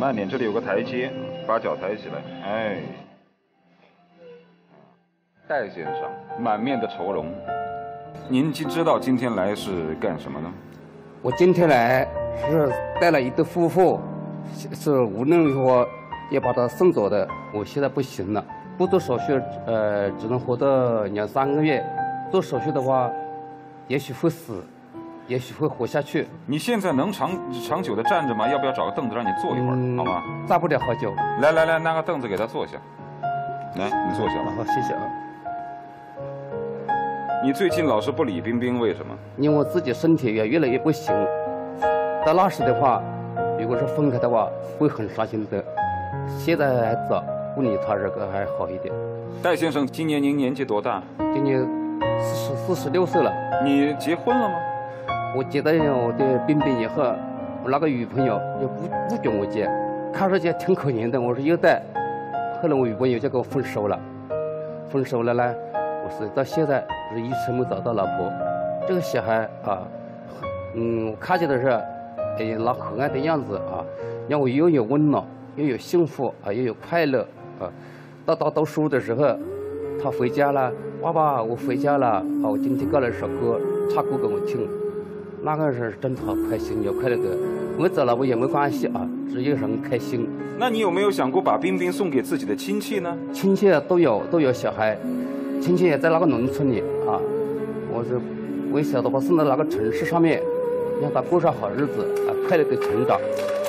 慢点，这里有个台阶，把脚抬起来。哎，戴先生满面的愁容，您知道今天来是干什么呢？ 我今天来是带了一对夫妇，是无论如何也把他送走的。我现在不行了，不做手术，只能活到2、3个月。做手术的话，也许会死，也许会活下去。 你现在能长久的站着吗？要不要找个凳子让你坐一会儿，好吗？ 站不了好久。 来，拿个凳子给他坐下。来，你坐下吧。 好，谢谢啊。 你最近老是不理冰冰，为什么？ 因为我自己身体也越来越不行。到那时的话，如果是分开的话，会很伤心的。现在还早，不理他这个还好一点。 戴先生，今年您年纪多大？ 今年46岁了。 你结婚了吗？ 我结了我的冰冰以后，我那个女朋友就不准我结，开始就挺可怜的，我说优待。后来我女朋友就跟我分手了。分手了呢，我是到现在是一直没找到老婆。这个小孩啊，我看见的是，那可爱的样子啊，让我又有温暖，又有幸福啊，又有快乐啊。到他读书的时候，他回家了，爸爸，我回家了啊！我今天搞了一首歌，唱歌给我听，那个是真的好开心，有快乐的。我走了我也没关系啊，只有人开心。 那你有没有想过把冰冰送给自己的亲戚呢？ 亲戚都有小孩，亲戚也在那个农村里啊。我也想到把送到那个城市上面，让他过上好日子啊，快乐的成长。